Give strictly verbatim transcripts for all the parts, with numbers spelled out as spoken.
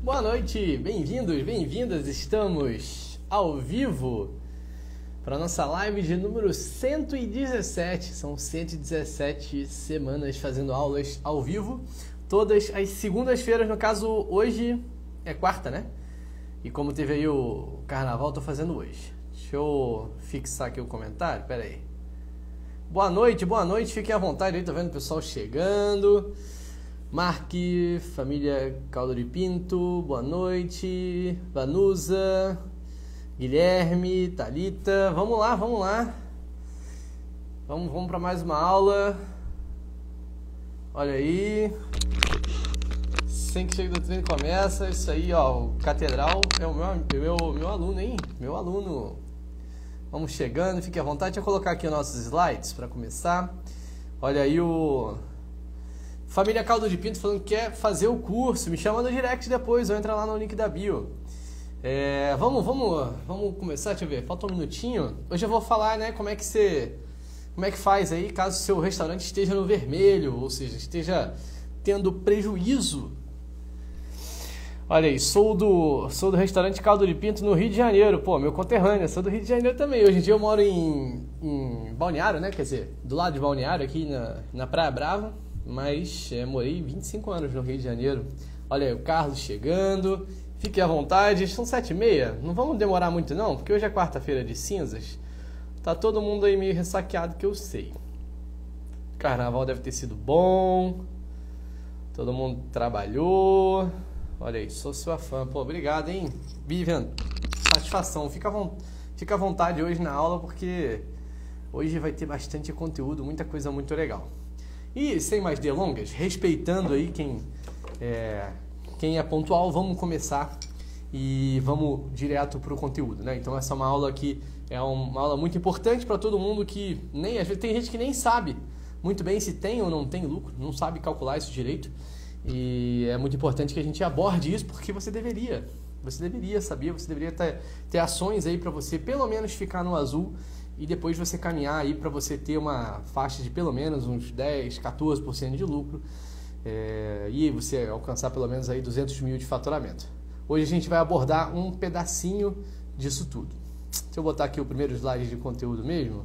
Boa noite, bem-vindos, bem-vindas, estamos ao vivo para a nossa live de número cento e dezessete, são cento e dezessete semanas fazendo aulas ao vivo, todas as segundas-feiras, no caso hoje é quarta, né? E como teve aí o carnaval, tô fazendo hoje. Deixa eu fixar aqui o comentário, pera aí. Boa noite, boa noite, fiquem à vontade aí, tô vendo o pessoal chegando. Mark, família Caldo de Pinto, boa noite. Vanusa, Guilherme, Thalita, vamos lá, vamos lá. Vamos, vamos para mais uma aula. Olha aí. Sem que chegue do treino começa, isso aí, ó, o Catedral é o meu, meu, meu aluno, hein? Meu aluno. Vamos chegando, fique à vontade. Deixa eu colocar aqui os nossos slides para começar. Olha aí o... Família Caldo de Pinto falando que quer fazer o curso, me chama no direct depois, ou entra lá no link da bio. É, vamos, vamos, vamos começar, deixa eu ver, falta um minutinho. Hoje eu vou falar, né, como é que você, como é que faz aí caso o seu restaurante esteja no vermelho, ou seja, esteja tendo prejuízo. Olha aí, sou do, sou do restaurante Caldo de Pinto no Rio de Janeiro, pô, meu conterrâneo, sou do Rio de Janeiro também. Hoje em dia eu moro em, em Balneário, né, quer dizer, do lado de Balneário, aqui na, na Praia Brava. Mas é, morei vinte e cinco anos no Rio de Janeiro. Olha aí, o Carlos chegando. Fique à vontade. São sete e meia. Não vamos demorar muito não, porque hoje é quarta-feira de cinzas. Tá todo mundo aí meio ressaqueado, que eu sei. Carnaval deve ter sido bom. Todo mundo trabalhou. Olha aí, sou sua fã. Pô, obrigado, hein? Vivian, satisfação. Fica à, vo... Fica à vontade hoje na aula, porque hoje vai ter bastante conteúdo, muita coisa muito legal. E sem mais delongas, respeitando aí quem é, quem é pontual, vamos começar e vamos direto para o conteúdo, né? Então essa é uma aula que é uma aula muito importante para todo mundo que nem, às vezes tem gente que nem sabe muito bem se tem ou não tem lucro, não sabe calcular isso direito, e é muito importante que a gente aborde isso, porque você deveria, você deveria saber, você deveria ter, ter ações aí para você pelo menos ficar no azul. E depois você caminhar aí para você ter uma faixa de pelo menos uns dez, quatorze por cento de lucro é, e você alcançar pelo menos aí duzentos mil de faturamento. Hoje a gente vai abordar um pedacinho disso tudo. Deixa eu botar aqui o primeiro slide de conteúdo mesmo.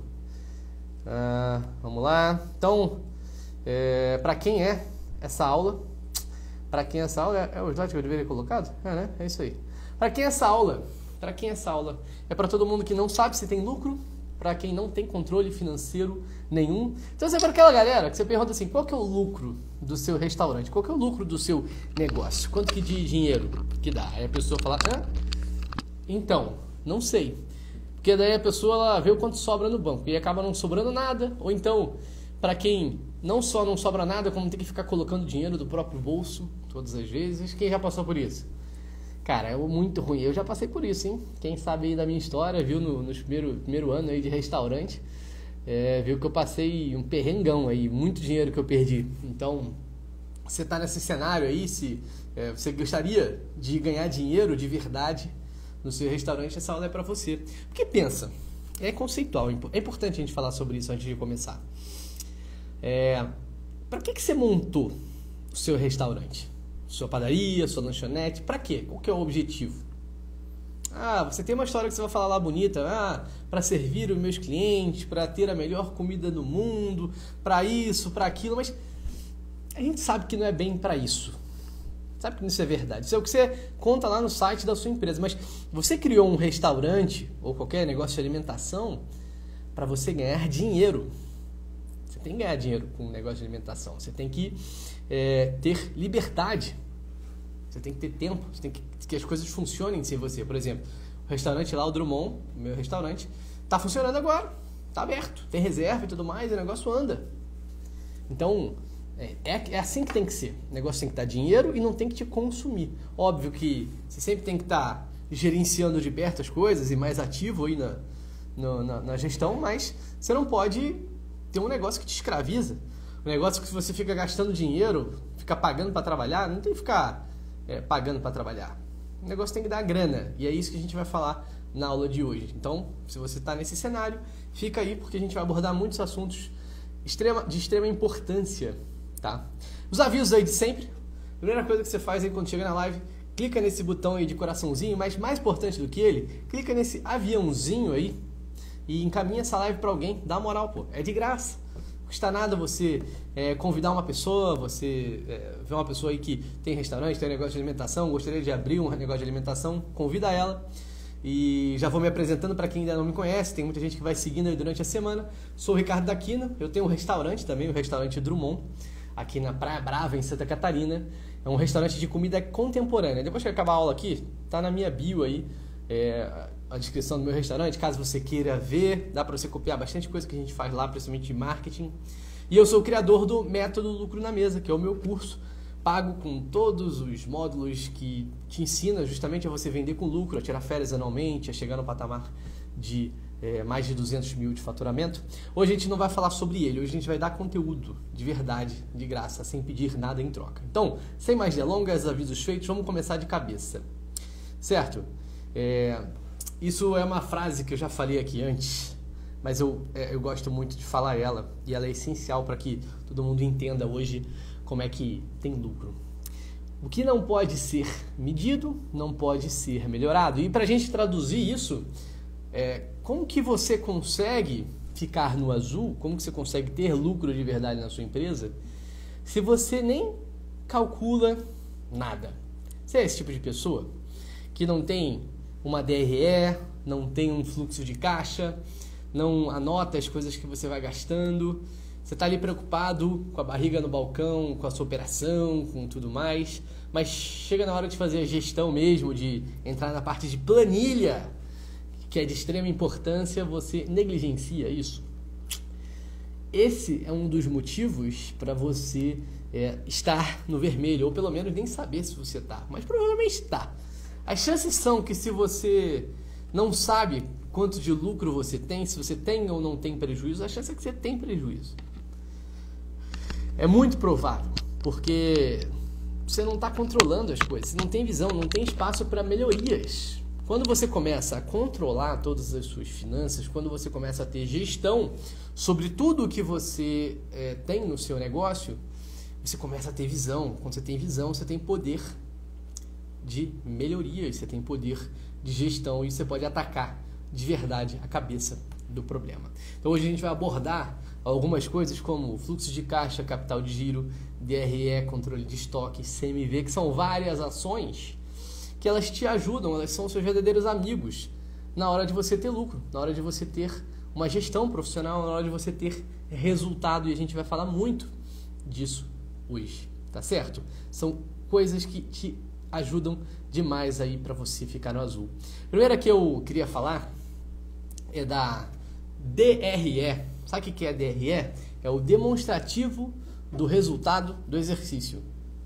Ah, vamos lá. Então, é, para quem é essa aula? Para quem é essa aula? É, é o slide que eu deveria ter colocado? É, né? É isso aí. Para quem é essa aula? Para quem é essa aula? É para todo mundo que não sabe se tem lucro, para quem não tem controle financeiro nenhum. Então, é para aquela galera que você pergunta assim, qual que é o lucro do seu restaurante? Qual que é o lucro do seu negócio? Quanto que de dinheiro que dá? Aí a pessoa fala, hã? Então, não sei. Porque daí a pessoa ela vê o quanto sobra no banco e acaba não sobrando nada. Ou então, para quem não só não sobra nada, como tem que ficar colocando dinheiro do próprio bolso todas as vezes. Quem já passou por isso? Cara, é muito ruim. Eu já passei por isso, hein? Quem sabe aí da minha história, viu no, no primeiro, primeiro ano aí de restaurante, é, viu que eu passei um perrengão aí, muito dinheiro que eu perdi. Então, você tá nesse cenário aí, se é, você gostaria de ganhar dinheiro de verdade no seu restaurante, essa aula é para você. Porque pensa, é conceitual, é importante a gente falar sobre isso antes de começar. É, para que, que você montou o seu restaurante? Sua padaria, sua lanchonete, pra quê? Qual que é o objetivo? Ah, você tem uma história que você vai falar lá bonita, ah, para servir os meus clientes, para ter a melhor comida do mundo, para isso, para aquilo, mas a gente sabe que não é bem para isso. Sabe que isso é verdade. Isso é o que você conta lá no site da sua empresa, mas você criou um restaurante ou qualquer negócio de alimentação para você ganhar dinheiro. Você tem que ganhar dinheiro com um negócio de alimentação. Você tem que é, ter liberdade. Você tem que ter tempo. Você tem que que as coisas funcionem sem você. Por exemplo, o restaurante lá, o Drummond, o meu restaurante, está funcionando agora. Está aberto. Tem reserva e tudo mais. E o negócio anda. Então, é, é assim que tem que ser. O negócio tem que dar dinheiro e não tem que te consumir. Óbvio que você sempre tem que estar tá gerenciando de perto as coisas e mais ativo aí na, no, na, na gestão, mas você não pode ter um negócio que te escraviza. Um negócio que você fica gastando dinheiro, fica pagando para trabalhar, não tem que ficar é, pagando para trabalhar. O negócio tem que dar grana, e é isso que a gente vai falar na aula de hoje. Então, se você está nesse cenário, fica aí, porque a gente vai abordar muitos assuntos extrema, de extrema importância, tá? Os avisos aí de sempre. Primeira coisa que você faz aí quando chega na live, clica nesse botão aí de coraçãozinho, mas mais importante do que ele, clica nesse aviãozinho aí e encaminha essa live para alguém, dá moral, pô, é de graça. Não custa nada você é, convidar uma pessoa, você é, vê uma pessoa aí que tem restaurante, tem negócio de alimentação, gostaria de abrir um negócio de alimentação, convida ela. E já vou me apresentando para quem ainda não me conhece, tem muita gente que vai seguindo aí durante a semana. Sou o Ricardo Daquina, eu tenho um restaurante também, o restaurante Drummond, aqui na Praia Brava, em Santa Catarina. É um restaurante de comida contemporânea. Depois que acabar a aula aqui, tá na minha bio aí, é, a descrição do meu restaurante, caso você queira ver, dá para você copiar bastante coisa que a gente faz lá, principalmente de marketing. E eu sou o criador do Método Lucro na Mesa, que é o meu curso, pago com todos os módulos que te ensina justamente a você vender com lucro, a tirar férias anualmente, a chegar no patamar de é, mais de duzentos mil de faturamento. Hoje a gente não vai falar sobre ele, hoje a gente vai dar conteúdo de verdade, de graça, sem pedir nada em troca. Então, sem mais delongas, avisos feitos, vamos começar de cabeça. Certo? É, isso é uma frase que eu já falei aqui antes, mas eu, é, eu gosto muito de falar ela, e ela é essencial para que todo mundo entenda hoje como é que tem lucro. O que não pode ser medido, não pode ser melhorado. E para a gente traduzir isso, é, como que você consegue ficar no azul, como que você consegue ter lucro de verdade na sua empresa, se você nem calcula nada? Você é esse tipo de pessoa que não tem uma D R E, não tem um fluxo de caixa, não anota as coisas que você vai gastando, você está ali preocupado com a barriga no balcão, com a sua operação, com tudo mais, mas chega na hora de fazer a gestão mesmo, de entrar na parte de planilha, que é de extrema importância, você negligencia isso. Esse é um dos motivos para você é, estar no vermelho, ou pelo menos nem saber se você está, mas provavelmente está. As chances são que se você não sabe quanto de lucro você tem, se você tem ou não tem prejuízo, a chance é que você tem prejuízo. É muito provável, porque você não está controlando as coisas, você não tem visão, não tem espaço para melhorias. Quando você começa a controlar todas as suas finanças, quando você começa a ter gestão sobre tudo o que você é, tem no seu negócio, você começa a ter visão. Quando você tem visão, você tem poder de melhorias, você tem poder de gestão e você pode atacar de verdade a cabeça do problema. Então hoje a gente vai abordar algumas coisas como fluxo de caixa, capital de giro, D R E, controle de estoque, C M V, que são várias ações que elas te ajudam, elas são seus verdadeiros amigos na hora de você ter lucro, na hora de você ter uma gestão profissional, na hora de você ter resultado, e a gente vai falar muito disso hoje, tá certo? São coisas que te ajudam demais aí para você ficar no azul. Primeira que eu queria falar é da D R E. Sabe o que é D R E? É o demonstrativo do resultado do exercício.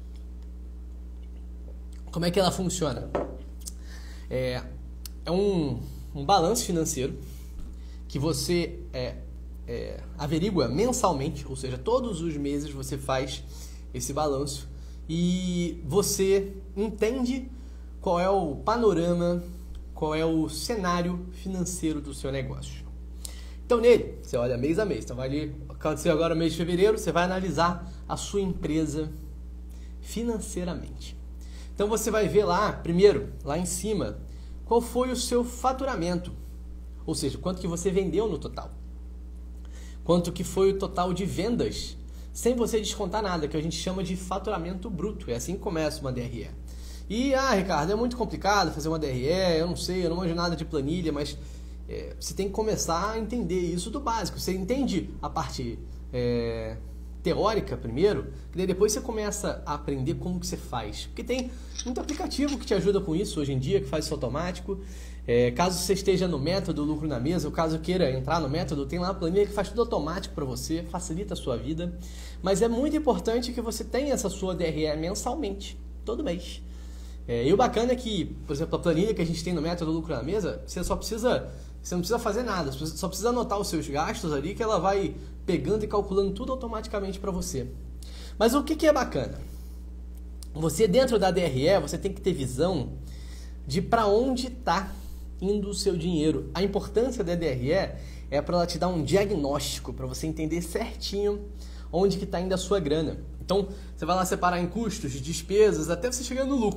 Como é que ela funciona? É, é um, um balanço financeiro que você é, é, averigua mensalmente, ou seja, todos os meses você faz esse balanço e você entende qual é o panorama, qual é o cenário financeiro do seu negócio. Então nele, você olha mês a mês, então vai ali, aconteceu agora o mês de fevereiro, você vai analisar a sua empresa financeiramente. Então você vai ver lá, primeiro, lá em cima, qual foi o seu faturamento, ou seja, quanto que você vendeu no total, quanto que foi o total de vendas, sem você descontar nada, que a gente chama de faturamento bruto, é assim que começa uma D R E. E, ah, Ricardo, é muito complicado fazer uma D R E, eu não sei, eu não manjo nada de planilha, mas é, você tem que começar a entender isso do básico. Você entende a parte é, teórica primeiro, que daí depois você começa a aprender como que você faz. Porque tem muito aplicativo que te ajuda com isso hoje em dia, que faz isso automático. É, caso você esteja no método Lucro na Mesa, ou caso queira entrar no método, tem lá a planilha que faz tudo automático para você, facilita a sua vida. Mas é muito importante que você tenha essa sua D R E mensalmente, todo mês. É, e o bacana é que, por exemplo, a planilha que a gente tem no método Lucro na Mesa, você só precisa, você não precisa fazer nada, você só precisa anotar os seus gastos ali, que ela vai pegando e calculando tudo automaticamente para você. Mas o que, que é bacana? Você dentro da D R E, você tem que ter visão de para onde está indo o seu dinheiro. A importância da D R E é para ela te dar um diagnóstico, para você entender certinho onde que está indo a sua grana. Então, você vai lá separar em custos, despesas, até você chegar no lucro.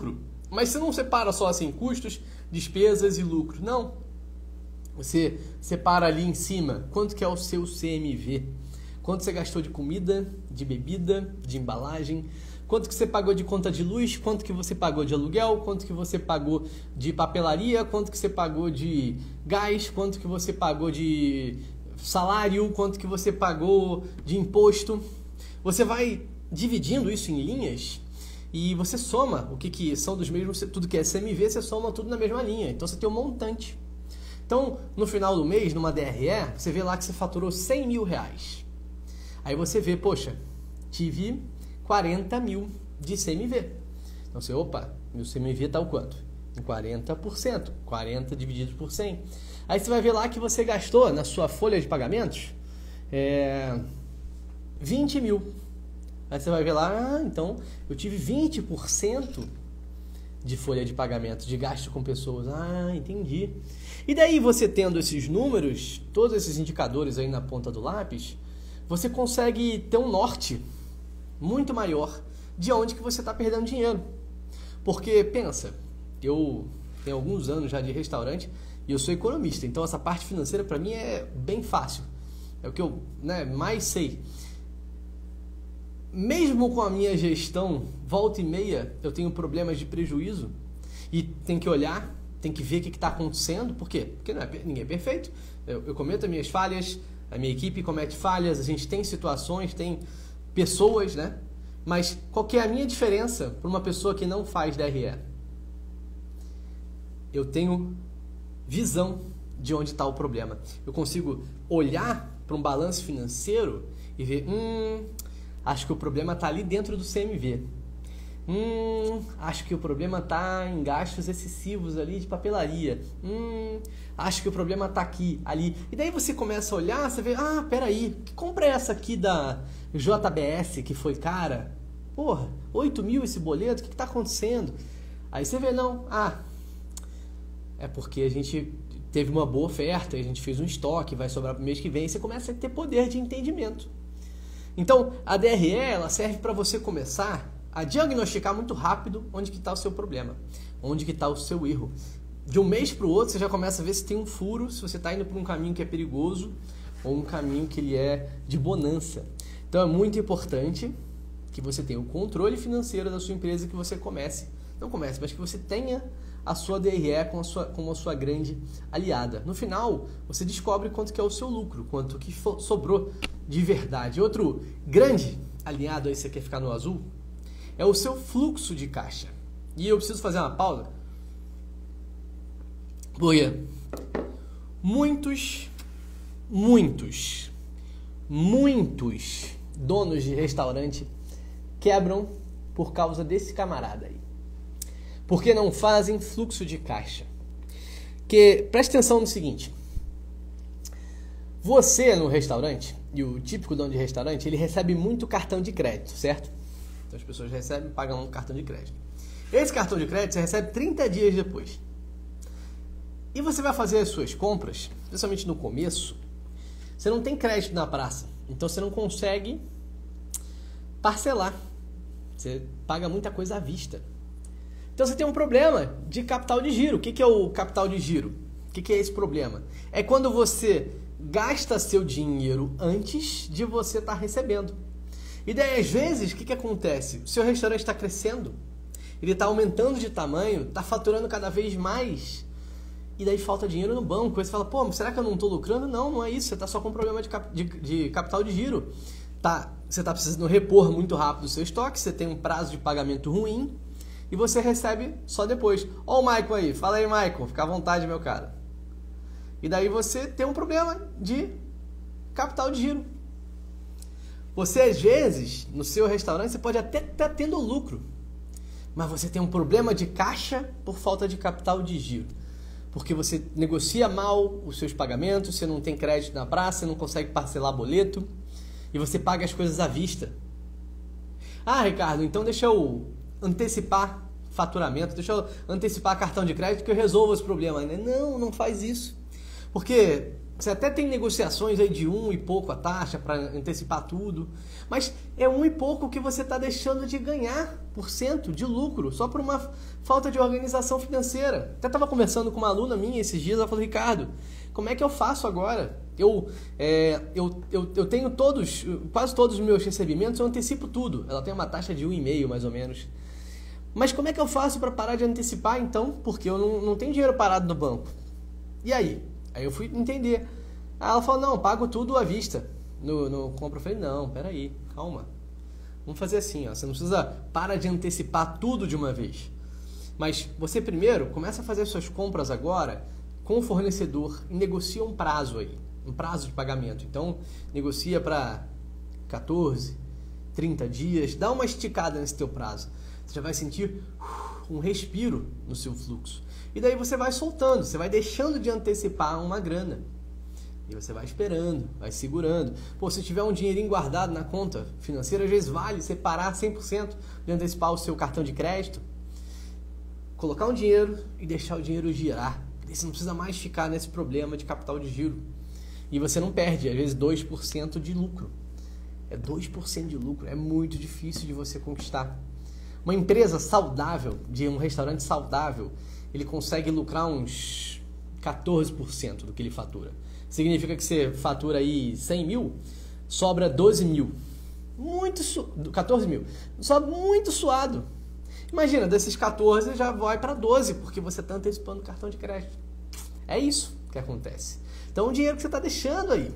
Mas você não separa só assim custos, despesas e lucro. Não. Você separa ali em cima quanto que é o seu C M V. Quanto você gastou de comida, de bebida, de embalagem, quanto que você pagou de conta de luz, quanto que você pagou de aluguel, quanto que você pagou de papelaria, quanto que você pagou de gás, quanto que você pagou de salário, quanto que você pagou de imposto. Você vai dividindo isso em linhas e você soma o que, que são dos mesmos, tudo que é C M V, você soma tudo na mesma linha. Então você tem um montante. Então, no final do mês, numa D R E, você vê lá que você faturou cem mil reais. Aí você vê, poxa, tive quarenta mil de C M V. Então você, opa, meu C M V está o quanto? Em quarenta por cento. quarenta dividido por cem. Aí você vai ver lá que você gastou na sua folha de pagamentos é, vinte mil. Aí você vai ver lá, ah, então eu tive vinte por cento de folha de pagamento, de gasto com pessoas. Ah, entendi. E daí você tendo esses números, todos esses indicadores aí na ponta do lápis, você consegue ter um norte muito maior de onde que você está perdendo dinheiro. Porque, pensa, eu tenho alguns anos já de restaurante e eu sou economista, então essa parte financeira para mim é bem fácil. É o que eu, né, mais sei. Mesmo com a minha gestão, volta e meia, eu tenho problemas de prejuízo e tem que olhar, tem que ver o que está acontecendo. Por quê? Porque não é, ninguém é perfeito. Eu, eu cometo as minhas falhas, a minha equipe comete falhas, a gente tem situações, tem pessoas, né? Mas qual que é a minha diferença para uma pessoa que não faz D R E? Eu tenho visão de onde está o problema. Eu consigo olhar para um balanço financeiro e ver, hum, acho que o problema está ali dentro do C M V. Hum, acho que o problema está em gastos excessivos ali de papelaria. Hum, acho que o problema está aqui, ali. E daí você começa a olhar, você vê, ah, peraí, que compra é essa aqui da J B S que foi cara? Porra, oito mil esse boleto, o que está acontecendo? Aí você vê, não, ah, é porque a gente teve uma boa oferta, a gente fez um estoque, vai sobrar para o mês que vem, e você começa a ter poder de entendimento. Então, a D R E, ela serve para você começar a diagnosticar muito rápido onde que está o seu problema, onde que está o seu erro. De um mês para o outro, você já começa a ver se tem um furo, se você está indo por um caminho que é perigoso ou um caminho que ele é de bonança. Então, é muito importante que você tenha o controle financeiro da sua empresa, que você comece, não comece, mas que você tenha a sua D R E como a sua, como a sua grande aliada. No final, você descobre quanto que é o seu lucro, quanto que sobrou de verdade. Outro grande aliado aí, você quer ficar no azul, é o seu fluxo de caixa. E eu preciso fazer uma pausa, porque muitos, muitos, muitos donos de restaurante quebram por causa desse camarada aí. Porque não fazem fluxo de caixa. Que, preste atenção no seguinte, você no restaurante, e o típico dono de restaurante, ele recebe muito cartão de crédito, certo? Então as pessoas recebem, pagam um cartão de crédito. Esse cartão de crédito você recebe trinta dias depois. E você vai fazer as suas compras, principalmente no começo, você não tem crédito na praça, então você não consegue parcelar. Você paga muita coisa à vista. Então você tem um problema de capital de giro. O que é o capital de giro? O que é esse problema? É quando você gasta seu dinheiro antes de você estar recebendo. E daí, às vezes, o que, que acontece? O seu restaurante está crescendo, ele está aumentando de tamanho, está faturando cada vez mais, e daí falta dinheiro no banco. Aí você fala, pô, mas será que eu não estou lucrando? Não, não é isso, você está só com problema de, cap de, de capital de giro. Tá, você está precisando repor muito rápido o seu estoque, você tem um prazo de pagamento ruim, e você recebe só depois. Ó o Maicon aí, fala aí, Maicon, fica à vontade, meu cara. E daí você tem um problema de capital de giro. Você, às vezes, no seu restaurante, você pode até estar tendo lucro, mas você tem um problema de caixa por falta de capital de giro. Porque você negocia mal os seus pagamentos, você não tem crédito na praça, você não consegue parcelar boleto, e você paga as coisas à vista. Ah, Ricardo, então deixa eu antecipar faturamento, deixa eu antecipar cartão de crédito que eu resolvo esse problema. Não, não faz isso. Porque Você até tem negociações aí de um e pouco a taxa para antecipar tudo, mas é um e pouco que você está deixando de ganhar por cento de lucro só por uma falta de organização financeira. Até estava conversando com uma aluna minha esses dias, ela falou, Ricardo, como é que eu faço agora? Eu, é, eu, eu, eu tenho todos, quase todos os meus recebimentos, eu antecipo tudo. Ela tem uma taxa de um vírgula cinco mais ou menos. Mas como é que eu faço para parar de antecipar então? Porque eu não, não tenho dinheiro parado no banco. E aí? Aí eu fui entender. Aí ela falou, não, eu pago tudo à vista. No, no compra. Eu falei, não, peraí, calma. Vamos fazer assim, ó. Você não precisa parar de antecipar tudo de uma vez. Mas você primeiro começa a fazer suas compras agora com o fornecedor e negocia um prazo aí. Um prazo de pagamento. Então, negocia para quatorze, trinta dias. Dá uma esticada nesse teu prazo. Você já vai sentir um respiro no seu fluxo. E daí você vai soltando, você vai deixando de antecipar uma grana. E você vai esperando, vai segurando. Pô, se tiver um dinheirinho guardado na conta financeira, às vezes vale separar cem por cento de antecipar o seu cartão de crédito. Colocar um dinheiro e deixar o dinheiro girar. E você não precisa mais ficar nesse problema de capital de giro. E você não perde, às vezes, dois por cento de lucro. É dois por cento de lucro, é muito difícil de você conquistar. Uma empresa saudável, de um restaurante saudável, ele consegue lucrar uns quatorze por cento do que ele fatura. Significa que você fatura aí cem mil, sobra doze mil. Muito su... quatorze mil. Sobra muito suado. Imagina, desses quatorze já vai para doze, porque você está antecipando o cartão de crédito. É isso que acontece. Então, o dinheiro que você está deixando aí.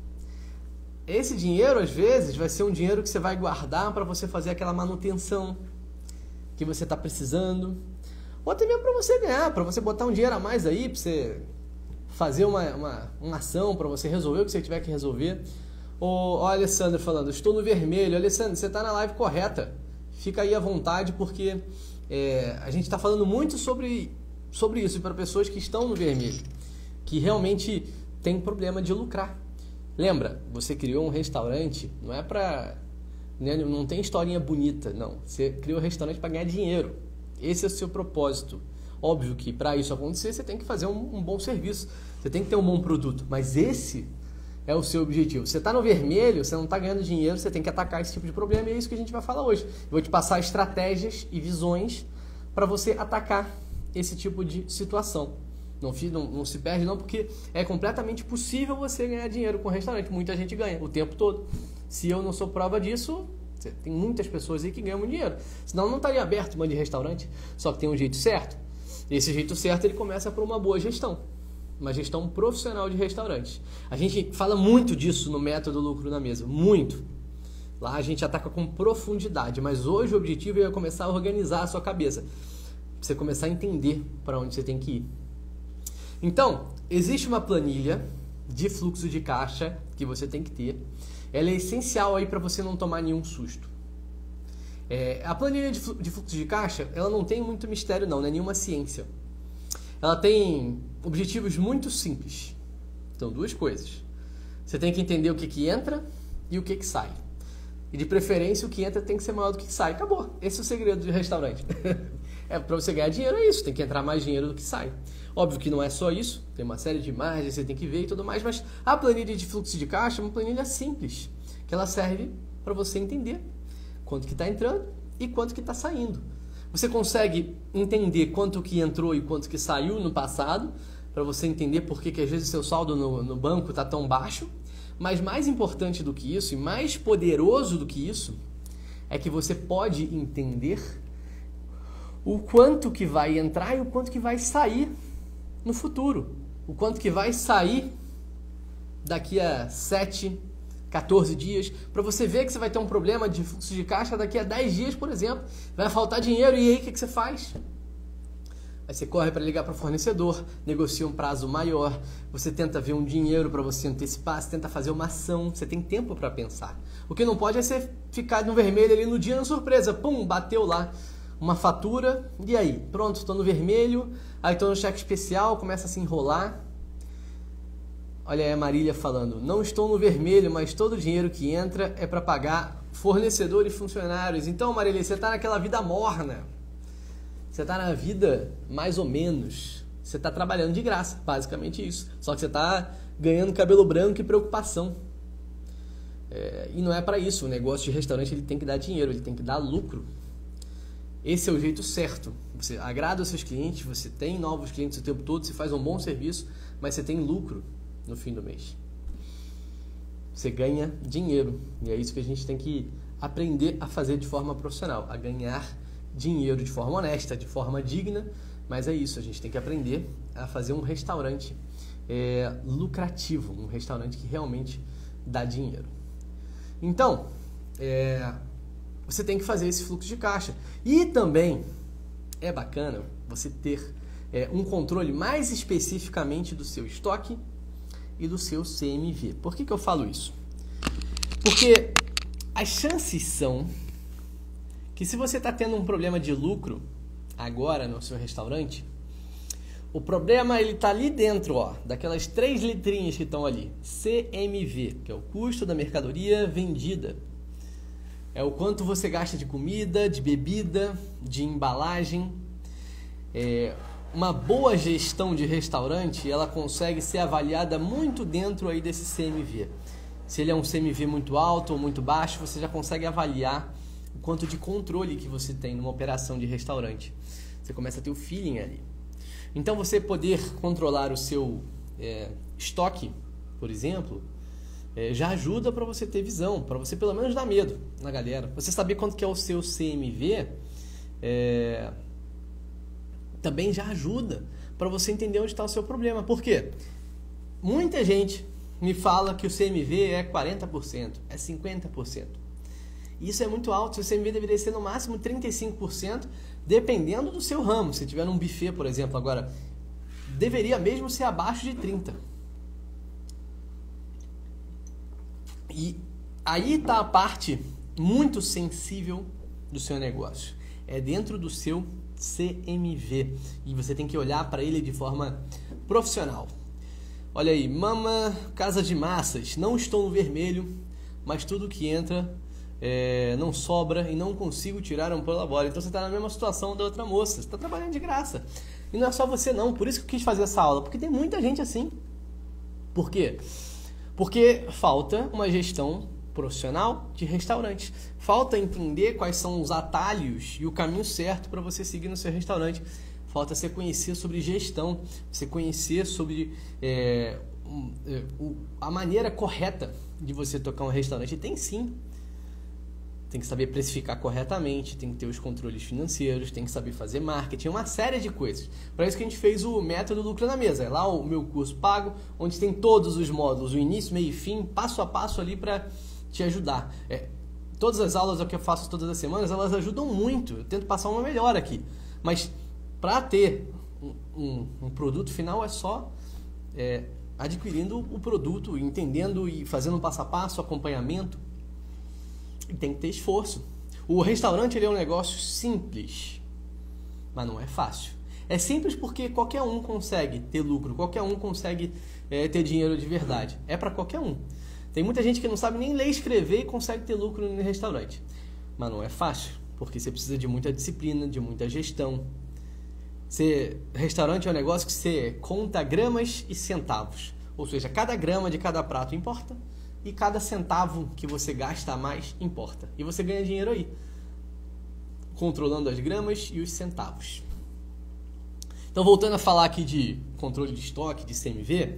Esse dinheiro, às vezes, vai ser um dinheiro que você vai guardar para você fazer aquela manutenção que você está precisando. Ou até mesmo para você ganhar, para você botar um dinheiro a mais aí, para você fazer uma, uma, uma ação, para você resolver o que você tiver que resolver. Ou o Alessandro falando, estou no vermelho. Alessandro, você está na live correta. Fica aí à vontade, porque é, a gente está falando muito sobre, sobre isso, para pessoas que estão no vermelho, que realmente tem problema de lucrar. Lembra, você criou um restaurante, não é para... Não tem historinha bonita, não. Você criou um restaurante para ganhar dinheiro. Esse é o seu propósito. Óbvio que para isso acontecer, você tem que fazer um, um bom serviço. Você tem que ter um bom produto. Mas esse é o seu objetivo. Você está no vermelho, você não está ganhando dinheiro, você tem que atacar esse tipo de problema. E é isso que a gente vai falar hoje. Eu vou te passar estratégias e visões para você atacar esse tipo de situação. Não, não, não se perde não, porque é completamente possível você ganhar dinheiro com restaurante. Muita gente ganha o tempo todo. Se eu não sou prova disso, tem muitas pessoas aí que ganham dinheiro. Senão não estaria aberto uma de restaurante. Só que tem um jeito certo. Esse jeito certo ele começa por uma boa gestão. Uma gestão profissional de restaurante. A gente fala muito disso no método Lucro na Mesa. Muito. Lá a gente ataca com profundidade. Mas hoje o objetivo é começar a organizar a sua cabeça. Pra você começar a entender para onde você tem que ir. Então, existe uma planilha de fluxo de caixa que você tem que ter. Ela é essencial aí para você não tomar nenhum susto. É, a planilha de fluxo de caixa, ela não tem muito mistério não, não é nenhuma ciência. Ela tem objetivos muito simples. Então, duas coisas. Você tem que entender o que, que entra e o que, que sai. E de preferência, o que entra tem que ser maior do que sai. Acabou. Esse é o segredo de restaurante. É, para você ganhar dinheiro é isso, tem que entrar mais dinheiro do que sai. Óbvio que não é só isso, tem uma série de imagens, você tem que ver e tudo mais, mas a planilha de fluxo de caixa é uma planilha simples, que ela serve para você entender quanto que está entrando e quanto que está saindo. Você consegue entender quanto que entrou e quanto que saiu no passado, para você entender por que que às vezes seu saldo no, no banco está tão baixo, mas mais importante do que isso e mais poderoso do que isso, é que você pode entender o quanto que vai entrar e o quanto que vai sair no futuro. O quanto que vai sair daqui a sete, quatorze dias, para você ver que você vai ter um problema de fluxo de caixa daqui a dez dias, por exemplo. Vai faltar dinheiro e aí o que, que você faz? Aí você corre para ligar para o fornecedor, negocia um prazo maior, você tenta ver um dinheiro para você antecipar, você tenta fazer uma ação, você tem tempo para pensar. O que não pode é você ficar no vermelho ali no dia, na surpresa, pum, bateu lá uma fatura, e aí? Pronto, estou no vermelho, aí estou no cheque especial, começa a se enrolar. Olha aí a Marília falando, não estou no vermelho, mas todo o dinheiro que entra é para pagar fornecedor e funcionários. Então, Marília, você está naquela vida morna, você está na vida mais ou menos, você está trabalhando de graça, basicamente isso. Só que você está ganhando cabelo branco e preocupação. É, e não é para isso. O negócio de restaurante ele tem que dar dinheiro, ele tem que dar lucro. Esse é o jeito certo. Você agrada os seus clientes, você tem novos clientes o tempo todo, você faz um bom serviço, mas você tem lucro no fim do mês. Você ganha dinheiro. E é isso que a gente tem que aprender a fazer de forma profissional, a ganhar dinheiro de forma honesta, de forma digna, mas é isso, a gente tem que aprender a fazer um restaurante é, lucrativo, um restaurante que realmente dá dinheiro. Então, é, você tem que fazer esse fluxo de caixa. E também é bacana você ter é, um controle mais especificamente do seu estoque e do seu C M V. Por que que eu falo isso? Porque as chances são que se você está tendo um problema de lucro agora no seu restaurante, o problema ele está ali dentro, ó, daquelas três letrinhas que estão ali. C M V, que é o custo da mercadoria vendida. É o quanto você gasta de comida, de bebida, de embalagem. É, uma boa gestão de restaurante, ela consegue ser avaliada muito dentro aí desse C M V. Se ele é um C M V muito alto ou muito baixo, você já consegue avaliar o quanto de controle que você tem numa operação de restaurante. Você começa a ter o feeling ali. Então, você poder controlar o seu é, estoque, por exemplo, é, já ajuda para você ter visão, para você pelo menos dar medo na galera. Você saber quanto que é o seu C M V é, também já ajuda para você entender onde está o seu problema. Por quê? Muita gente me fala que o C M V é quarenta por cento, é cinquenta por cento. Isso é muito alto, o C M V deveria ser no máximo trinta e cinco por cento, dependendo do seu ramo. Se tiver num buffet, por exemplo, agora, deveria mesmo ser abaixo de trinta por cento. E aí está a parte muito sensível do seu negócio. É dentro do seu C M V. E você tem que olhar para ele de forma profissional. Olha aí, Mama Casa de Massas. Não estou no vermelho, mas tudo que entra é, não sobra e não consigo tirar um prolabore. Então você está na mesma situação da outra moça. Você está trabalhando de graça. E não é só você não. Por isso que eu quis fazer essa aula. Porque tem muita gente assim. Por quê? Porque falta uma gestão profissional de restaurantes. Falta entender quais são os atalhos e o caminho certo para você seguir no seu restaurante. Falta você conhecer sobre gestão, você conhecer sobre é, um, é, o, a maneira correta de você tocar um restaurante. E tem sim. Tem que saber precificar corretamente, tem que ter os controles financeiros, tem que saber fazer marketing, uma série de coisas. Para isso que a gente fez o método Lucro na Mesa. É lá o meu curso pago, onde tem todos os módulos, o início, meio e fim, passo a passo ali para te ajudar. É, todas as aulas que eu faço todas as semanas, elas ajudam muito. Eu tento passar uma melhor aqui. Mas para ter um, um, um produto final é só é, adquirindo o produto, entendendo e fazendo um passo a passo, acompanhamento. E tem que ter esforço. O restaurante ele é um negócio simples, mas não é fácil. É simples porque qualquer um consegue ter lucro, qualquer um consegue é, ter dinheiro de verdade. É para qualquer um. Tem muita gente que não sabe nem ler e escrever e consegue ter lucro no restaurante. Mas não é fácil, porque você precisa de muita disciplina, de muita gestão. Você, restaurante é um negócio que você conta gramas e centavos. Ou seja, cada grama de cada prato importa. E cada centavo que você gasta a mais importa. E você ganha dinheiro aí, controlando as gramas e os centavos. Então, voltando a falar aqui de controle de estoque, de C M V,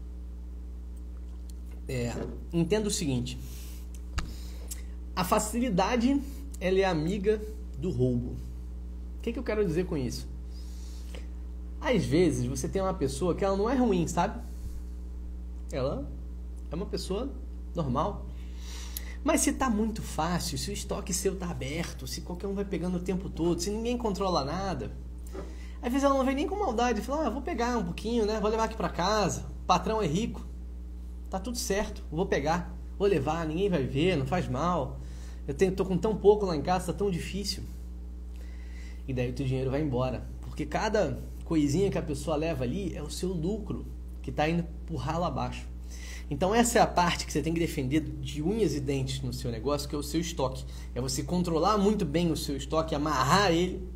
é, entenda o seguinte. A facilidade, ela é amiga do roubo. O que, que eu quero dizer com isso? Às vezes, você tem uma pessoa que ela não é ruim, sabe? Ela é uma pessoa normal. Mas se tá muito fácil, se o estoque seu tá aberto, se qualquer um vai pegando o tempo todo, se ninguém controla nada, às vezes ela não vem nem com maldade, fala, ah, vou pegar um pouquinho, né? Vou levar aqui para casa, o patrão é rico, tá tudo certo, vou pegar, vou levar, ninguém vai ver, não faz mal, eu tenho, tô com tão pouco lá em casa, tá tão difícil. E daí o teu dinheiro vai embora, porque cada coisinha que a pessoa leva ali é o seu lucro que tá indo por ralo abaixo. Então essa é a parte que você tem que defender de unhas e dentes no seu negócio, que é o seu estoque. É você controlar muito bem o seu estoque, amarrar ele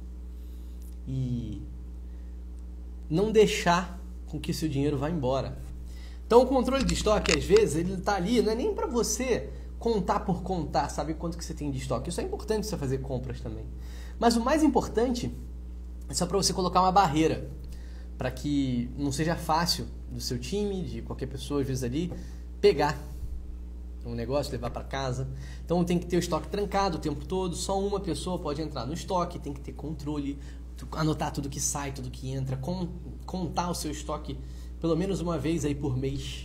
e não deixar com que seu dinheiro vá embora. Então o controle de estoque, às vezes, ele está ali, não é nem para você contar por contar, saber quanto que você tem de estoque. Isso é importante você fazer compras também. Mas o mais importante é só para você colocar uma barreira, para que não seja fácil do seu time, de qualquer pessoa, às vezes ali, pegar um negócio, levar para casa. Então tem que ter o estoque trancado o tempo todo, só uma pessoa pode entrar no estoque, tem que ter controle, anotar tudo que sai, tudo que entra, com, contar o seu estoque pelo menos uma vez aí por mês.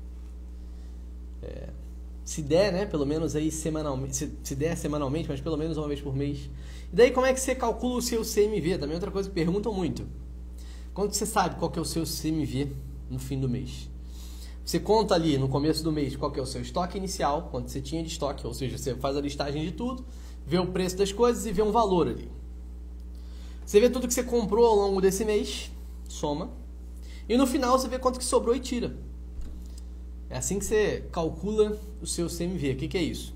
É, se der, né, pelo menos aí semanalmente, se, se der semanalmente, mas pelo menos uma vez por mês. E daí como é que você calcula o seu C M V? Também é outra coisa que perguntam muito. Quando você sabe qual que é o seu C M V no fim do mês? Você conta ali no começo do mês qual que é o seu estoque inicial, quanto você tinha de estoque, ou seja, você faz a listagem de tudo, vê o preço das coisas e vê um valor ali. Você vê tudo que você comprou ao longo desse mês, soma, e no final você vê quanto que sobrou e tira. É assim que você calcula o seu C M V. O que, que é isso?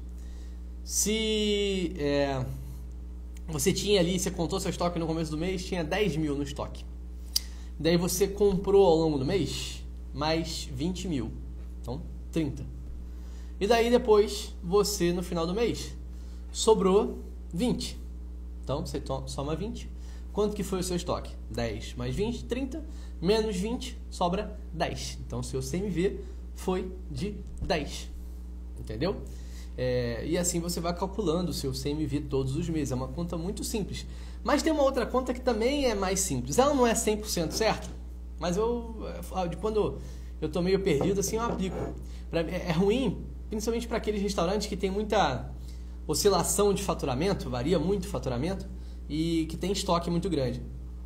Se é, você tinha ali, você contou seu estoque no começo do mês, tinha dez mil no estoque. Daí você comprou ao longo do mês mais vinte mil, então trinta. E daí depois você no final do mês sobrou vinte, então você soma vinte. Quanto que foi o seu estoque? dez mais vinte, trinta, menos vinte, sobra dez. Então o seu C M V foi de dez, entendeu? É, e assim você vai calculando o seu C M V todos os meses. É uma conta muito simples. Mas tem uma outra conta que também é mais simples. Ela não é cem por cento certa, mas eu, de quando eu tô meio perdido, assim, eu aplico. É ruim, principalmente para aqueles restaurantes que tem muita oscilação de faturamento, varia muito o faturamento, e que tem estoque muito grande.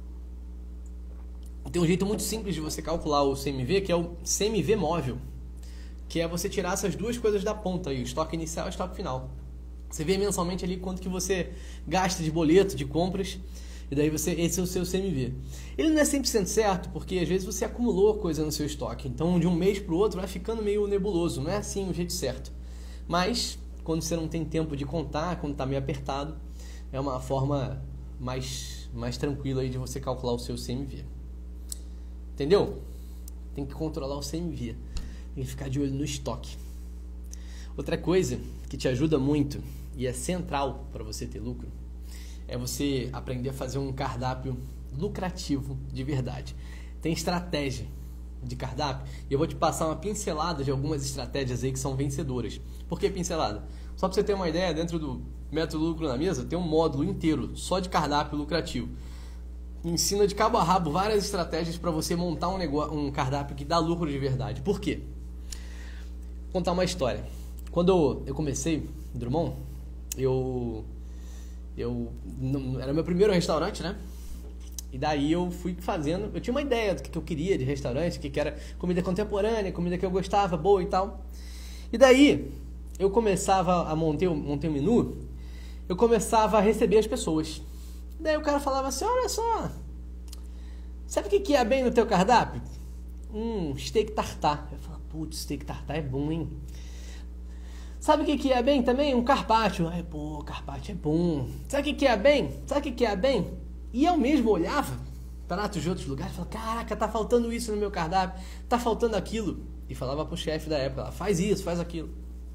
Tem um jeito muito simples de você calcular o C M V, que é o C M V móvel, que é você tirar essas duas coisas da ponta, aí, o estoque inicial e o estoque final. Você vê mensalmente ali quanto que você gasta de boleto, de compras, e daí você, esse é o seu C M V. Ele não é cem por cento certo, porque às vezes você acumulou coisa no seu estoque. Então, de um mês para o outro, vai ficando meio nebuloso. Não é assim o jeito certo. Mas, quando você não tem tempo de contar, quando está meio apertado, é uma forma mais, mais tranquila aí de você calcular o seu C M V. Entendeu? Tem que controlar o C M V. Tem que ficar de olho no estoque. Outra coisa que te ajuda muito e é central para você ter lucro é você aprender a fazer um cardápio lucrativo de verdade. Tem estratégia de cardápio e eu vou te passar uma pincelada de algumas estratégias aí que são vencedoras. Por que pincelada? Só para você ter uma ideia, dentro do Método Lucro na Mesa tem um módulo inteiro só de cardápio lucrativo. Ensina de cabo a rabo várias estratégias para você montar um, negócio, um cardápio que dá lucro de verdade. Por quê? Vou contar uma história. Quando eu comecei Drummond, eu, eu não, era meu primeiro restaurante, né? E daí eu fui fazendo, eu tinha uma ideia do que eu queria de restaurante, que era comida contemporânea, comida que eu gostava, boa e tal. E daí eu começava a montar, montar um menu, eu começava a receber as pessoas. Daí o cara falava assim, olha só, sabe o que que é bem no teu cardápio? Hum, steak tartar. Eu falava, putz, steak tartar é bom, hein? Sabe o que que é bem também? Um carpaccio. Ai, pô, carpaccio é bom. Sabe o que que é bem? Sabe o que que é bem? E eu mesmo olhava pratos de outros lugares e falava, caraca, tá faltando isso no meu cardápio, tá faltando aquilo. E falava pro chefe da época, faz isso, faz aquilo.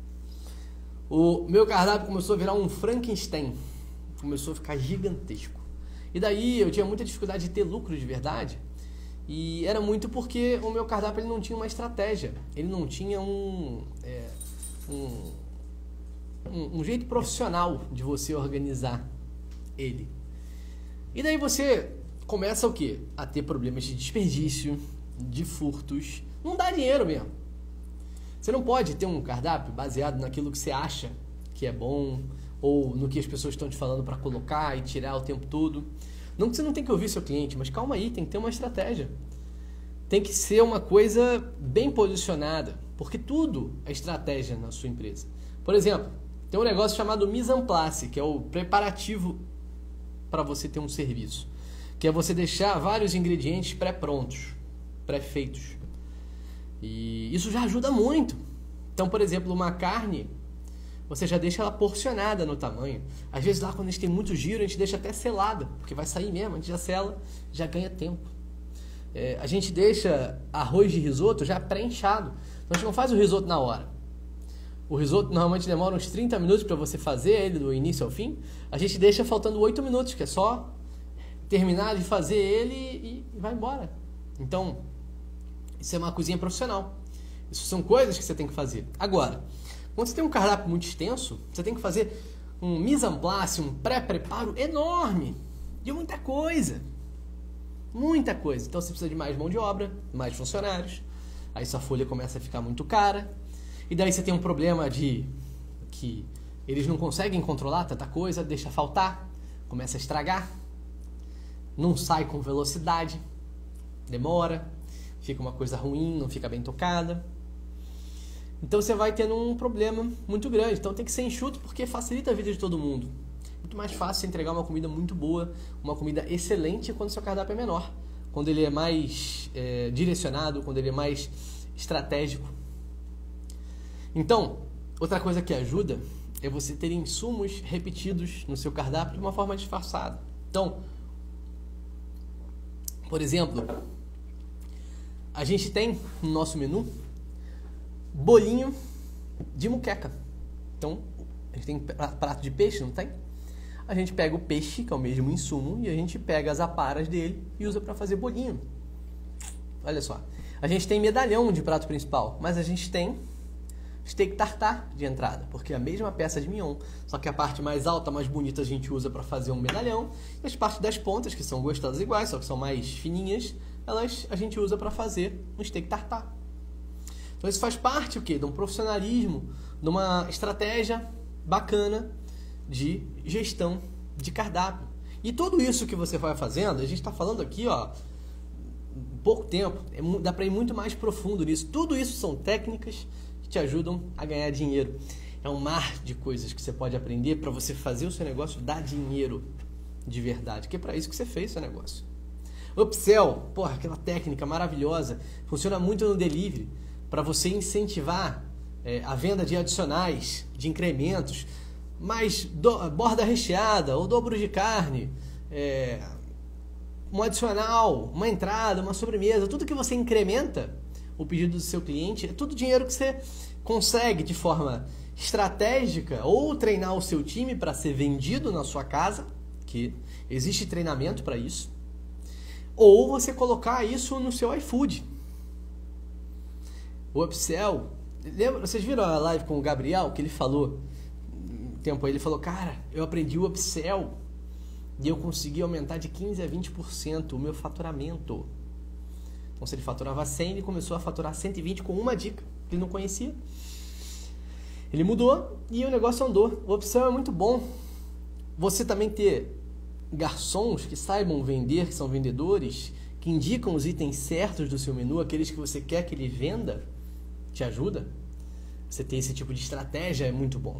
O meu cardápio começou a virar um Frankenstein. Começou a ficar gigantesco. E daí eu tinha muita dificuldade de ter lucro de verdade. E era muito porque o meu cardápio ele não tinha uma estratégia. Ele não tinha um, é, um, um, um jeito profissional de você organizar ele. E daí você começa o quê? A ter problemas de desperdício, de furtos. Não dá dinheiro mesmo. Você não pode ter um cardápio baseado naquilo que você acha que é bom, ou no que as pessoas estão te falando para colocar e tirar o tempo todo. Não que você não tem que ouvir seu cliente, mas calma aí, tem que ter uma estratégia. Tem que ser uma coisa bem posicionada, porque tudo é estratégia na sua empresa. Por exemplo, tem um negócio chamado mise en place, que é o preparativo para você ter um serviço, que é você deixar vários ingredientes pré-prontos, pré-feitos. E isso já ajuda muito. Então, por exemplo, uma carne, você já deixa ela porcionada no tamanho. Às vezes lá quando a gente tem muito giro, a gente deixa até selada, porque vai sair mesmo, a gente já sela, já ganha tempo. é, a gente deixa arroz de risoto já pré-inchado. Então a gente não faz o risoto na hora. O risoto normalmente demora uns trinta minutos para você fazer ele do início ao fim. A gente deixa faltando oito minutos, que é só terminar de fazer ele e, e vai embora. Então, isso é uma cozinha profissional. Isso são coisas que você tem que fazer. Agora, quando você tem um cardápio muito extenso, você tem que fazer um mise en place, um pré-preparo enorme de muita coisa. Muita coisa. Então você precisa de mais mão de obra, mais funcionários. Aí sua folha começa a ficar muito cara. E daí você tem um problema de que eles não conseguem controlar tanta coisa, deixa faltar, começa a estragar, não sai com velocidade, demora, fica uma coisa ruim, não fica bem tocada. Então você vai tendo um problema muito grande. Então tem que ser enxuto porque facilita a vida de todo mundo. Muito mais fácil entregar uma comida muito boa, uma comida excelente quando seu cardápio é menor. Quando ele é mais é, direcionado, quando ele é mais estratégico. Então, outra coisa que ajuda é você ter insumos repetidos no seu cardápio de uma forma disfarçada. Então, por exemplo, a gente tem no nosso menu bolinho de muqueca. Então, a gente tem prato de peixe, não tem? A gente pega o peixe, que é o mesmo insumo, e a gente pega as aparas dele e usa para fazer bolinho. Olha só. A gente tem medalhão de prato principal, mas a gente tem steak tartar de entrada, porque é a mesma peça de mignon, só que a parte mais alta, mais bonita, a gente usa para fazer um medalhão, e as partes das pontas, que são gostosas iguais, só que são mais fininhas, elas a gente usa para fazer um steak tartar. Então isso faz parte o quê? De um profissionalismo, de uma estratégia bacana de gestão de cardápio. E tudo isso que você vai fazendo, a gente está falando aqui, ó, pouco tempo, é, dá para ir muito mais profundo nisso. Tudo isso são técnicas que te ajudam a ganhar dinheiro. É um mar de coisas que você pode aprender para você fazer o seu negócio dar dinheiro de verdade, que é para isso que você fez o seu negócio. Upsell, porra, aquela técnica maravilhosa, funciona muito no delivery, para você incentivar é, a venda de adicionais, de incrementos, mais do, borda recheada ou dobro de carne, é, um adicional, uma entrada, uma sobremesa, tudo que você incrementa o pedido do seu cliente, é tudo dinheiro que você consegue de forma estratégica ou treinar o seu time para ser vendido na sua casa, que existe treinamento para isso, ou você colocar isso no seu iFood. O upsell, lembra, vocês viram a live com o Gabriel, que ele falou, um tempo aí, ele falou, cara, eu aprendi o upsell e eu consegui aumentar de quinze a vinte por cento o meu faturamento. Então, se ele faturava cem, ele começou a faturar cento e vinte com uma dica que ele não conhecia. Ele mudou e o negócio andou. O upsell é muito bom. Você também ter garçons que saibam vender, que são vendedores, que indicam os itens certos do seu menu, aqueles que você quer que ele venda, te ajuda. Você ter esse tipo de estratégia é muito bom.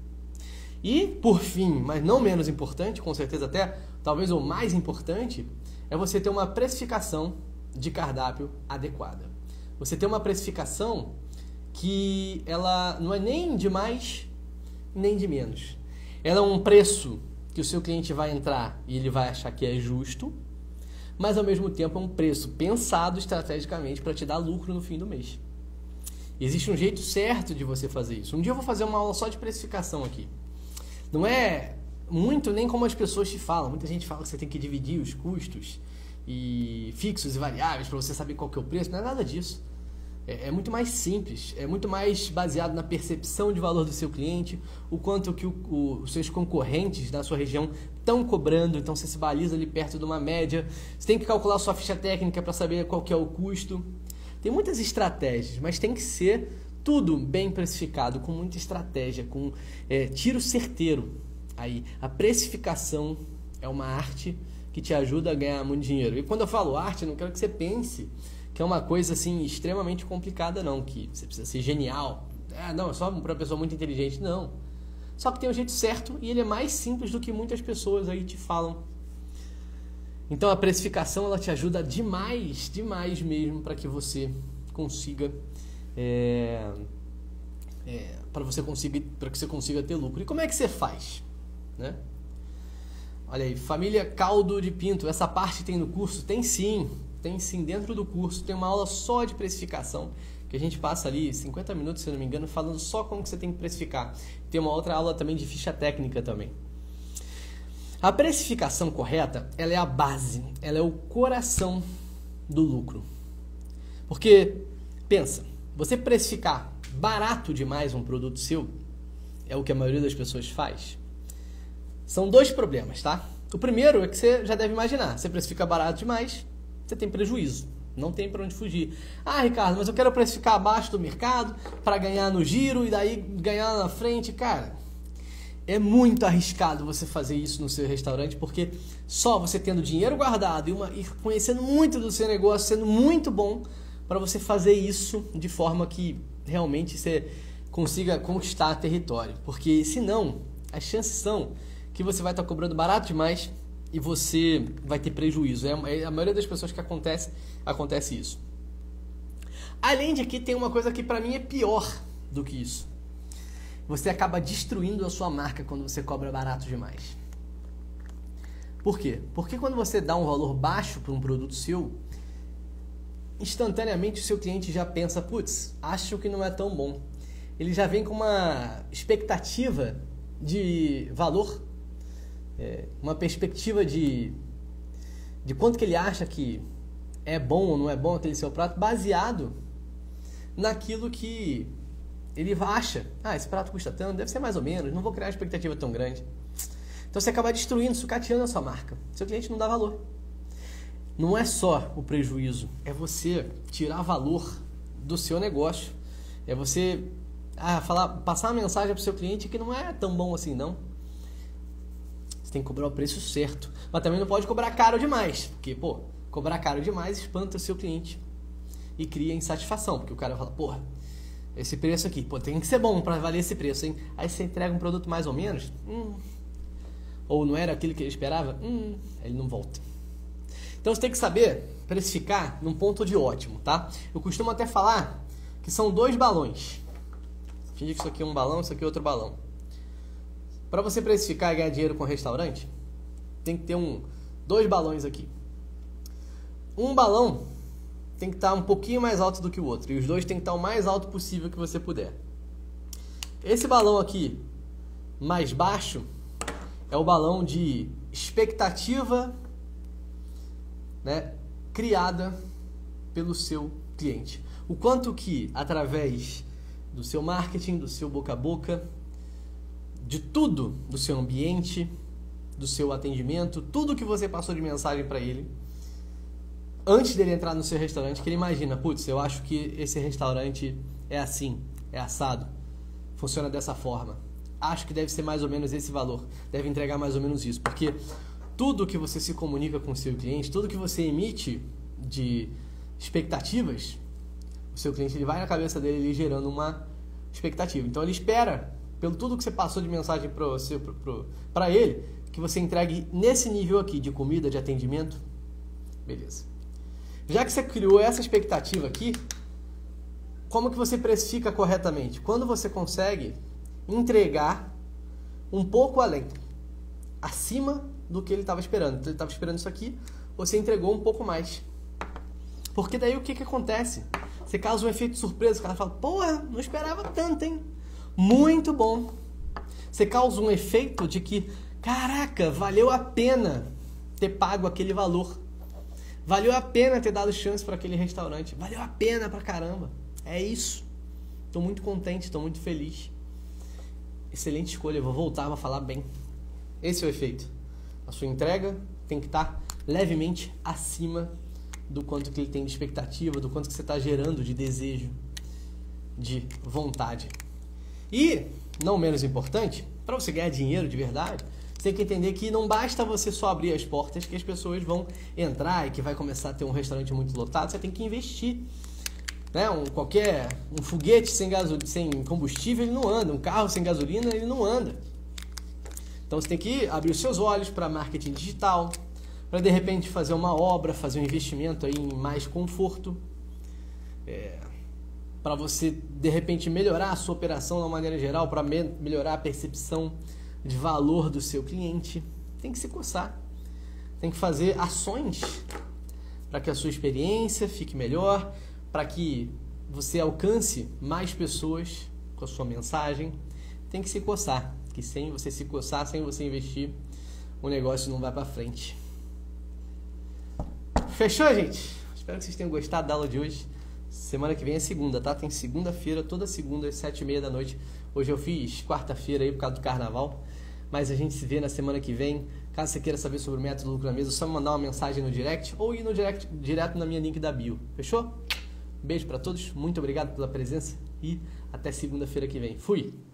E, por fim, mas não menos importante, com certeza até, talvez o mais importante, é você ter uma precificação de cardápio adequada. Você ter uma precificação que ela não é nem de mais, nem de menos. Ela é um preço que o seu cliente vai entrar e ele vai achar que é justo, mas ao mesmo tempo é um preço pensado estrategicamente para te dar lucro no fim do mês. Existe um jeito certo de você fazer isso. Um dia eu vou fazer uma aula só de precificação aqui. Não é muito nem como as pessoas te falam. Muita gente fala que você tem que dividir os custos e fixos e variáveis para você saber qual que é o preço. Não é nada disso. É, é muito mais simples. É muito mais baseado na percepção de valor do seu cliente, o quanto que o, o, os seus concorrentes da sua região estão cobrando. Então você se baliza ali perto de uma média. Você tem que calcular a sua ficha técnica para saber qual que é o custo. Tem muitas estratégias, mas tem que ser tudo bem precificado, com muita estratégia, com é, tiro certeiro. Aí, a precificação é uma arte que te ajuda a ganhar muito dinheiro. E quando eu falo arte, eu não quero que você pense que é uma coisa assim extremamente complicada, não, que você precisa ser genial. Ah, não, é só para uma pessoa muito inteligente. Não. Só que tem um jeito certo e ele é mais simples do que muitas pessoas aí te falam. Então a precificação ela te ajuda demais, demais mesmo para que você consiga é, é, para você consiga para que você consiga ter lucro. E como é que você faz, né? Olha aí, família Caldo de Pinto, essa parte tem no curso? Tem sim, tem sim, dentro do curso tem uma aula só de precificação, que a gente passa ali cinquenta minutos, se não me engano, falando só como que você tem que precificar. Tem uma outra aula também de ficha técnica também. A precificação correta, ela é a base, ela é o coração do lucro. Porque, pensa, você precificar barato demais um produto seu, é o que a maioria das pessoas faz, são dois problemas, tá? O primeiro é que você já deve imaginar, você precifica barato demais, você tem prejuízo, não tem para onde fugir. Ah, Ricardo, mas eu quero precificar abaixo do mercado para ganhar no giro e daí ganhar na frente. Cara, é muito arriscado você fazer isso no seu restaurante, porque só você tendo dinheiro guardado e, uma, e conhecendo muito do seu negócio, sendo muito bom, para você fazer isso de forma que realmente você consiga conquistar território. Porque senão, as chances são que você vai estar cobrando barato demais e você vai ter prejuízo. É a maioria das pessoas que acontece, acontece isso. Além de que tem uma coisa que para mim é pior do que isso. Você acaba destruindo a sua marca quando você cobra barato demais. Por quê? Porque quando você dá um valor baixo para um produto seu, instantaneamente o seu cliente já pensa, putz, acho que não é tão bom. Ele já vem com uma expectativa de valor, é, uma perspectiva de, de quanto que ele acha que é bom ou não é bom aquele seu prato, baseado naquilo que ele acha. Ah, esse prato custa tanto, deve ser mais ou menos, não vou criar uma expectativa tão grande. Então você acaba destruindo, sucateando a sua marca. Seu cliente não dá valor. Não é só o prejuízo, é você tirar valor do seu negócio. É você ah, falar, passar uma mensagem para o seu cliente que não é tão bom assim, não. Você tem que cobrar o preço certo. Mas também não pode cobrar caro demais. Porque, pô, cobrar caro demais espanta o seu cliente e cria insatisfação. Porque o cara fala, porra, esse preço aqui, pô, tem que ser bom para valer esse preço, hein? Aí você entrega um produto mais ou menos, hum, ou não era aquilo que ele esperava, hum, ele não volta. Então você tem que saber precificar num ponto de ótimo, tá? Eu costumo até falar que são dois balões. Finge que isso aqui é um balão, isso aqui é outro balão. Para você precificar e ganhar dinheiro com restaurante, tem que ter um, dois balões aqui. Um balão tem que estar um pouquinho mais alto do que o outro. E os dois tem que estar o mais alto possível que você puder. Esse balão aqui, mais baixo, é o balão de expectativa, né, criada pelo seu cliente. O quanto que, através do seu marketing, do seu boca a boca, de tudo, do seu ambiente, do seu atendimento, tudo que você passou de mensagem para ele, antes dele entrar no seu restaurante, que ele imagina, putz, eu acho que esse restaurante é assim, é assado, funciona dessa forma. Acho que deve ser mais ou menos esse valor, deve entregar mais ou menos isso, porque tudo que você se comunica com o seu cliente, tudo que você emite de expectativas, o seu cliente ele vai na cabeça dele ele gerando uma expectativa. Então ele espera, pelo tudo que você passou de mensagem para ele, que você entregue nesse nível aqui de comida, de atendimento. Beleza. Já que você criou essa expectativa aqui, como que você precifica corretamente? Quando você consegue entregar um pouco além, acima do que ele estava esperando. Então, ele estava esperando isso aqui, você entregou um pouco mais. Porque daí o que, que acontece? Você causa um efeito surpresa, o cara fala, porra, não esperava tanto, hein? Muito bom. Você causa um efeito de que, caraca, valeu a pena ter pago aquele valor. Valeu a pena ter dado chance para aquele restaurante. Valeu a pena pra caramba. É isso. Estou muito contente, estou muito feliz. Excelente escolha, vou voltar, vou falar bem. Esse é o efeito. A sua entrega tem que estar levemente acima do quanto que ele tem de expectativa, do quanto que você está gerando de desejo, de vontade. E, não menos importante, para você ganhar dinheiro de verdade, você tem que entender que não basta você só abrir as portas que as pessoas vão entrar e que vai começar a ter um restaurante muito lotado, você tem que investir. Né? Um, qualquer, um foguete sem, gasol... sem combustível ele não anda, um carro sem gasolina ele não anda. Então você tem que abrir os seus olhos para marketing digital, para de repente fazer uma obra, fazer um investimento aí em mais conforto, é, para você de repente melhorar a sua operação de uma maneira geral, para me melhorar a percepção de valor do seu cliente. tem que se coçar. Tem que fazer ações para que a sua experiência fique melhor, para que você alcance mais pessoas com a sua mensagem. Tem que se coçar, que sem você se coçar, sem você investir, o negócio não vai para frente. Fechou, gente? Espero que vocês tenham gostado da aula de hoje. Semana que vem é segunda, tá? Tem segunda-feira, toda segunda, às sete e meia da noite. Hoje eu fiz quarta-feira aí por causa do carnaval. Mas a gente se vê na semana que vem. Caso você queira saber sobre o método Lucro na Mesa, é só me mandar uma mensagem no direct ou ir no direct direto na minha link da bio. Fechou? Beijo pra todos, muito obrigado pela presença e até segunda-feira que vem. Fui!